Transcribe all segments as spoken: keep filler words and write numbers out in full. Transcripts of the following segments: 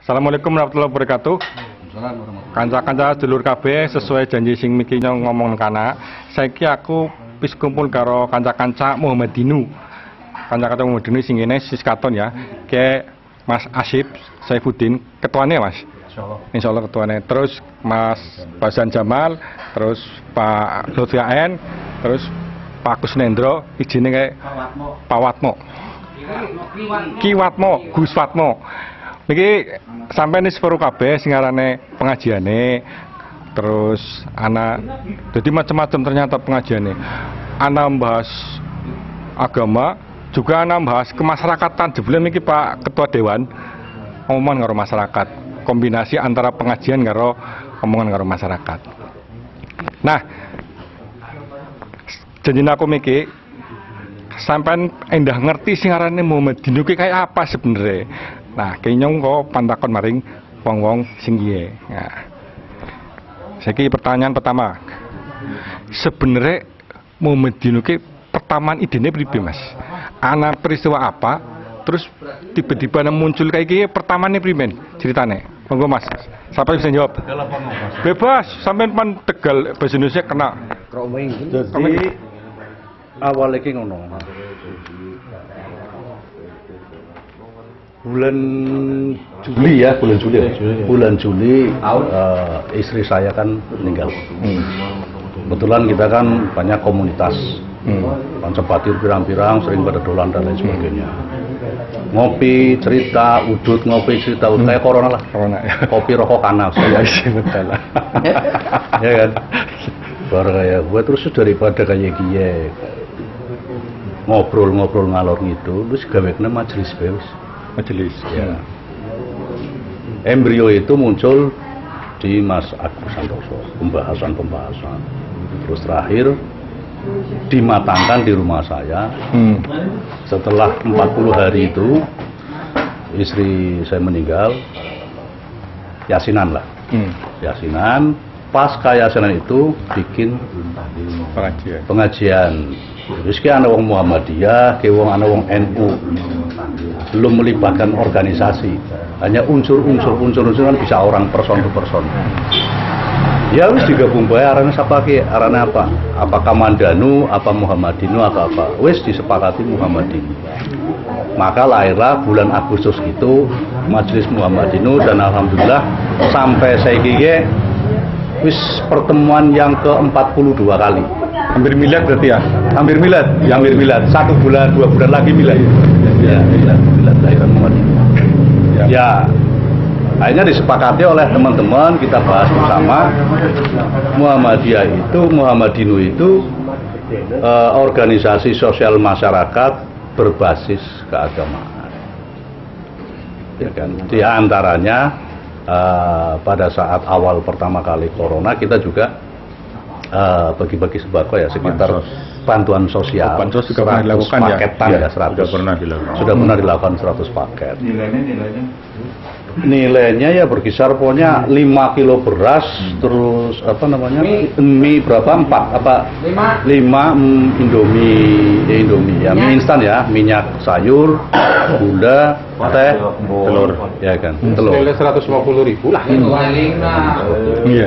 Assalamualaikum warahmatullahi wabarakatuh. Kanca-kanca dulur kabeh sesuai janji sing miki ngomong kana. Saiki aku wis kumpul karo kanca-kanca Muhammadinu. Kanca-kanca Muhammadinu sing ngene sis katon ya. Ke Mas Asyib Saifuddin ketuane Mas. Insyaallah. Insyaallah ketuane. Terus Mas Basan Jamal, terus Pak Lutfi A N, terus Pak Kusnendro, ijine kae Pak Watmo. Ki Watmo, Gus Watmo. Niki sampai nih separuh kabeh sing ngarane pengajiane, terus ana jadi macam-macam ternyata pengajiane. Ana membahas agama, juga ana membahas kemasyarakatan. Jebule niki Pak Ketua Dewan omongan karo masyarakat, kombinasi antara pengajian karo omongan karo masyarakat. Nah, janjine aku miki sampean endah ngerti sing ngarane Muhammadinu ki kayak apa sebenarnya. Nah, kenyong kok pantakon maring wong-wong sing kiye. Nah, saiki pertanyaan pertama. Sebenarnya Muhammadinu ki pertamaan idene pribe, Mas? Ana peristiwa apa? Terus tiba-tiba muncul kayak gini, pertamanya priben ceritane. Monggo Mas. Siapa bisa jawab? Bebas, sampean pan Tegal bahasa Indonesia kena. Jadi awal iki ngono. Bulan Juli ya, bulan Juli. Ya? Bulan Juli uh, istri saya kan meninggal. Hmm. Kebetulan kita kan banyak komunitas. Hmm. Pancepati pirang-pirang sering pada dolan dan lain sebagainya. Ngopi, cerita, udut, ngopi, cerita, udut. Hmm. Kayak corona lah. Corona ya. Kopi, rokok, kanal. Saya isi betul lah. Ya kan? Baru kayak gue terus daripada kayak gini ngobrol-ngobrol ngalor gitu, terus gawe-gawe majelis bebas. Majelis ya. Embrio itu muncul di Mas Agus Santoso, pembahasan-pembahasan. Terus terakhir dimatangkan di rumah saya. Hmm. Setelah empat puluh hari itu istri saya meninggal, yasinan lah. Hmm. Yasinan, pasca yasinan itu bikin pengajian. Pengajian. Terus ki ana wong Muhammadiyah, ki wong ana wong N U. Belum melibatkan organisasi. Hanya unsur-unsur unsur-unsur kan bisa orang person to person. Ya wis digabung bae arane sapa ki? Arane apa? Apakah Mandanu, apa Muhammadinu atau apa? Wis disepakati Muhammadinu. Maka lahirlah bulan Agustus itu Majelis Muhammadinu dan alhamdulillah sampai saiki wis pertemuan yang ke empat puluh dua kali. Hampir milad berarti ya? Hampir milad, ya, hampir milad. Satu bulan, dua bulan lagi milad. Ya, milad, milad lahiran Muhammadinu. Ya. ya, akhirnya disepakati oleh teman-teman, kita bahas bersama. Muhammadiyah itu, Muhammadinu itu eh, organisasi sosial masyarakat berbasis keagamaan. Ya kan? Di antaranya eh, pada saat awal pertama kali corona kita juga bagi-bagi uh, sembako ya sekitar bansos. Bantuan sosial. Oh, bansos juga pernah dilakukan paketan ya, ya seratus. Sudah pernah dilakukan. Sudah pernah dilakukan seratus paket. Nilainya nilainya nilainya ya berkisar pokoknya lima kilo beras, hmm. terus apa namanya? Mie, mie berapa? empat apa? lima mm, Indomie, ya Indomie ya, mie instan ya, minyak sayur, gula, teh, telur, ya kan. Hmm. Telur. Nilai seratus lima puluh ribu lah. Iya.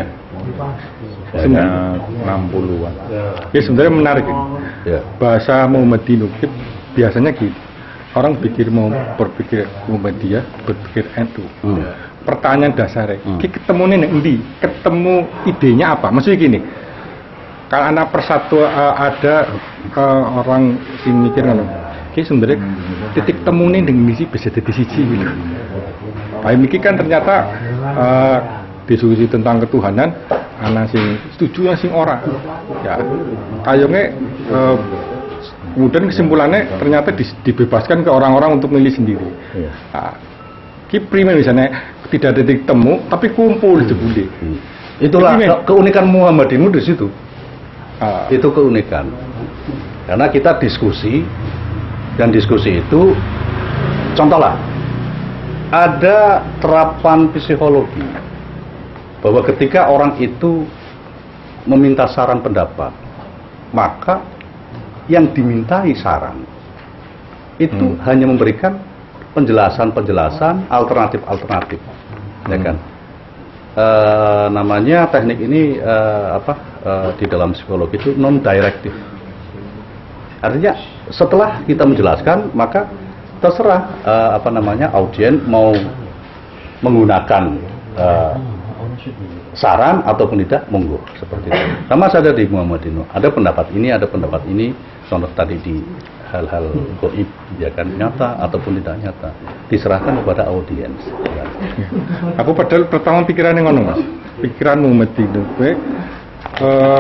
enam puluhan. Ya sebenarnya menarik ya. Bahasa Muhammadinu biasanya gitu. Orang pikir mau berpikir Muhammadiyah, berpikir N U. Hmm. Pertanyaan dasarnya, hmm. ketemu nih endi? Ketemu idenya apa? Maksudnya gini. Kalau anak persatu uh, ada uh, orang sing mikir ngono. Ki sebenarnya titik temu nih dengan misi bisa jadi siji gitu. Kayak mikir kan ternyata uh, diskusi tentang ketuhanan ana sing setuju sing ora ya kayaknya eh, kemudian kesimpulannya ternyata di, dibebaskan ke orang-orang untuk milih sendiri ya. Nah, ki primer misalnya tidak ada titik temu tapi kumpul jebule hmm. itulah ke, keunikan Muhammadinu di situ ah. Itu keunikan karena kita diskusi dan diskusi itu contohlah ada terapan psikologi bahwa ketika orang itu meminta saran pendapat, maka yang dimintai saran itu hmm. hanya memberikan penjelasan-penjelasan alternatif-alternatif. hmm. ya kan. Uh, namanya teknik ini uh, apa uh, di dalam psikologi itu non directive. Artinya setelah kita menjelaskan maka terserah uh, apa namanya audien mau menggunakan uh, saran ataupun tidak, monggo seperti itu. Sama saja di Muhammadiyah, ada pendapat ini, ada pendapat ini. Contoh tadi di hal-hal goib, ya kan, nyata ataupun tidak nyata, diserahkan kepada audiens. Ya. Aku padahal pertama pikirannya ngono mas, pikiran Muhammadiyah, gue uh,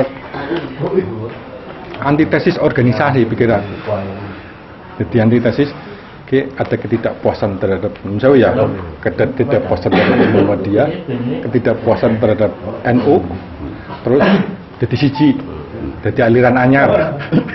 antitesis organisasi pikiran. Jadi antitesis Oke, ada ketidakpuasan terhadap misalnya ya, ketidakpuasan terhadap Muhammadiyah, ketidakpuasan terhadap N U, terus jadi siji, jadi aliran anyar.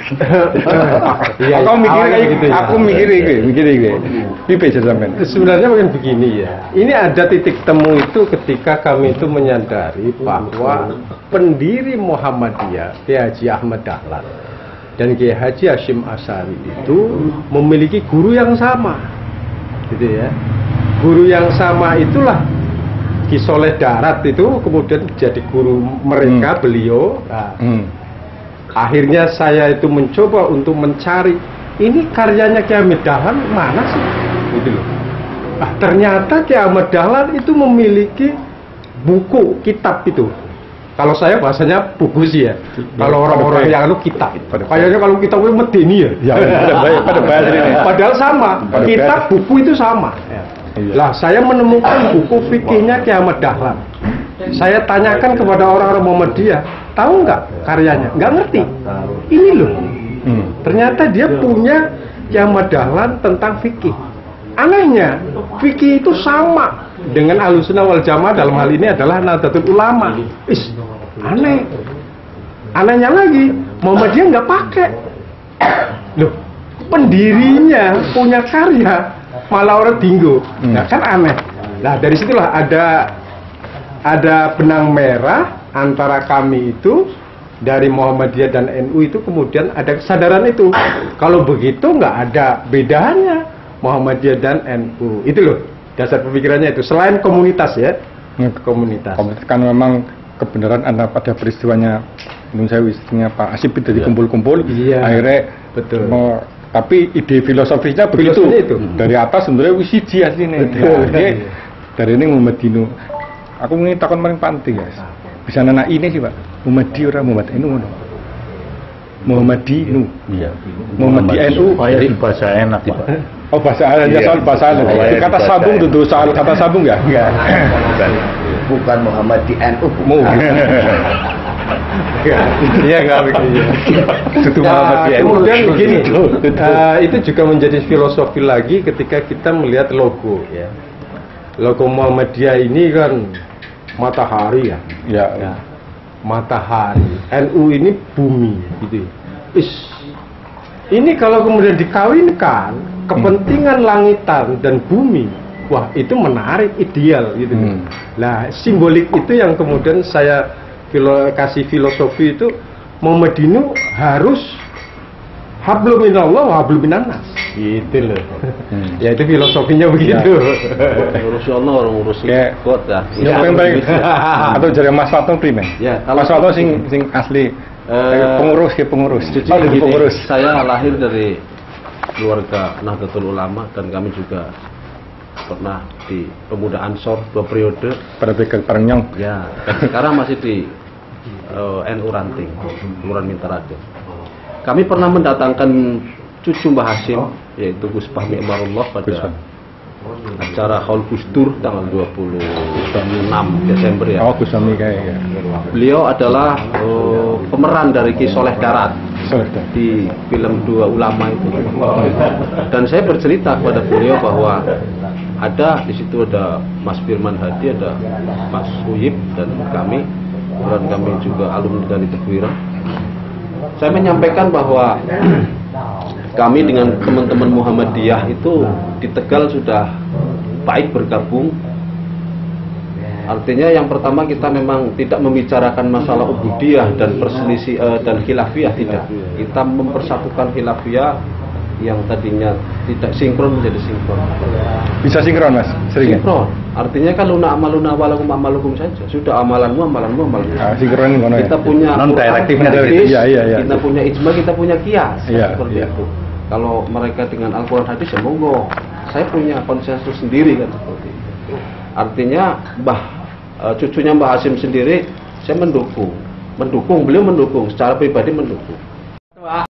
Aku mikir kayak gitu, aku mikir kayak, mikir kayak, pipe sampean. Sebenarnya mungkin begini ya. Ini ada titik temu itu ketika kami itu menyadari bahwa pendiri Muhammadiyah, Kiai Haji Ahmad Dahlan dan Kiai Haji Hasyim Asy'ari itu memiliki guru yang sama, gitu ya. Guru yang sama itulah Ki Soleh Darat itu kemudian jadi guru mereka, hmm. beliau. Nah, hmm. akhirnya saya itu mencoba untuk mencari ini karyanya Kiai Ahmad Dahlan mana sih, gitu loh. Nah, ternyata Kiai Ahmad Dahlan itu memiliki buku kitab itu. Kalau saya bahasanya buku sih ya. Kalau orang-orang yang anu kitab. Kayaknya kalau kita itu medeni ya. Ya, pada bahasa ini. Padahal sama. Kitab buku itu sama. Ya. Lah, saya menemukan buku fikihnya Kiai Ahmad Dahlan. Saya tanyakan kepada orang-orang Muhammadiyah, tahu nggak karyanya? Nggak ngerti. Ini loh. Hmm. Ternyata dia punya Kiai Ahmad Dahlan tentang fikih. Anehnya, fikih itu sama dengan Ahlussunnah wal Jamaah, dalam hal ini adalah Nahdlatul Ulama. Is, aneh. Anehnya lagi, Muhammadiyah nggak pakai. Loh, pendirinya punya karya, malah orang tinggu. Hmm. Nah, kan aneh. Nah, dari situlah ada ada benang merah antara kami itu dari Muhammadiyah dan N U itu, kemudian ada kesadaran itu. Kalau begitu nggak ada bedanya Muhammadiyah dan N U. Itu loh dasar pemikirannya itu. Selain komunitas ya, hmm. komunitas. Komunitas kan memang kebenaran anda pada peristiwanya Indonesia wisnya Pak Asyip itu dikumpul-kumpul. Iya. Akhirnya betul. Mau, tapi ide filosofisnya begitu. Itu. Dari atas sebenarnya wisiji aslinya. Betul. Nah, dari ini Muhammadiyah. Aku ingin takon paling penting guys. Bisa nana ini sih Pak. Muhammadiyah orang Muhammadiyah N U. Muhammadiyah N U. Iya. Muhammadiyah N U. Jadi bahasa enak Pak. Oh bahasa Arab, iya. Soal bahasa Arab. Oh, ya, kata sambung itu soal kata sambung ya? Enggak. Bukan. Bukan Muhammadiyah N U. Iya enggak begitu. Itu Muhammadiyah N U. Kemudian begini, uh, itu juga menjadi filosofi lagi ketika kita melihat logo ya. Logo Muhammadiyah ini kan matahari ya. Ya. ya. Matahari. N U ini bumi gitu. Is. Ini kalau kemudian dikawinkan kepentingan hmm. langitan dan bumi, wah itu menarik, ideal gitu. Hmm. Nah simbolik itu yang kemudian saya filo, kasih filosofi itu, Muhammadiyah harus hablum minallah wa hablum minannas. Gitu loh. Hmm. Ya itu filosofinya begitu. Urus Allah orang urus kot ya. Yang paling atau jadi Mas Fatong primen. Ya, Mas Fatong sing sing asli uh, pengurus ke pengurus. Oh, gini, pengurus. Saya lahir dari keluarga Nahdlatul Ulama dan kami juga pernah di Pemuda Ansor dua periode. Pada pegang Parengyong. Ya. Dan sekarang masih di uh, N U Ranting, Kelurahan Mintarade. Kami pernah mendatangkan cucu Mbah Hasyim, yaitu Gus Fahmi Imarullah pada acara Haul Gusdur tanggal dua puluh enam Desember ya. Oh, Gus Fahmi kayak ya. Beliau adalah uh, pemeran dari Ki Soleh Darat di film Dua Ulama itu. Dan saya bercerita kepada beliau bahwa ada di situ ada Mas Firman Hadi, ada Mas Uyib dan kami, dan kami juga alumni dari Teguirang. Saya menyampaikan bahwa kami dengan teman-teman Muhammadiyah itu di Tegal sudah baik bergabung. Artinya yang pertama kita memang tidak membicarakan masalah ubudiyah dan perselisih uh, dan khilafiyah, tidak. Kita mempersatukan khilafiyah yang tadinya tidak sinkron menjadi sinkron. Bisa sinkron Mas? Sering sinkron. Artinya kan luna amaluna walakum amalukum saja. Sudah amalanmu, amalanmu, amalanmu. Ah, si keren ngono ya. Kita punya Non Quran, direktifnya hadis, gitu. Iya, iya, iya. kita punya ijma, kita punya kias. Iya, Seperti iya. itu. Kalau mereka dengan Al-Quran hadis ya monggo. Saya punya konsensus sendiri kan seperti itu. Artinya Mbah e, cucunya Mbah Hasyim sendiri saya mendukung. Mendukung, beliau mendukung secara pribadi mendukung.